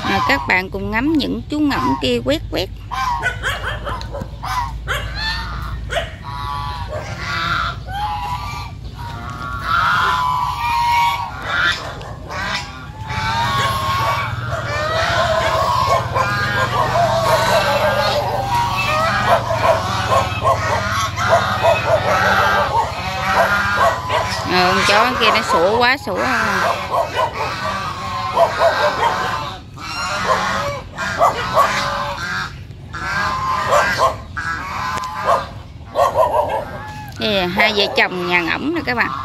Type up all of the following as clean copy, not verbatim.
Các bạn cùng ngắm những chú ngỗng kia quét quét. Con chó kia nó sủa quá sủa không. Đây, hai vợ chồng nhà ngỗng nè các bạn.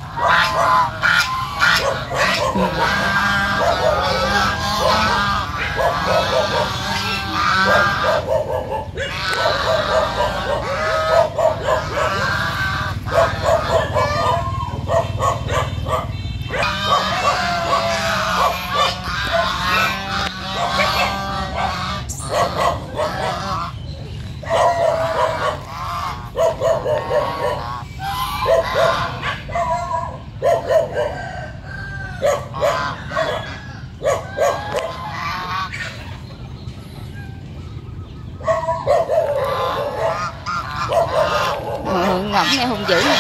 Ngỗng này hung dữ.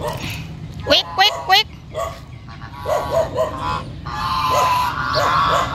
Quét quét quét.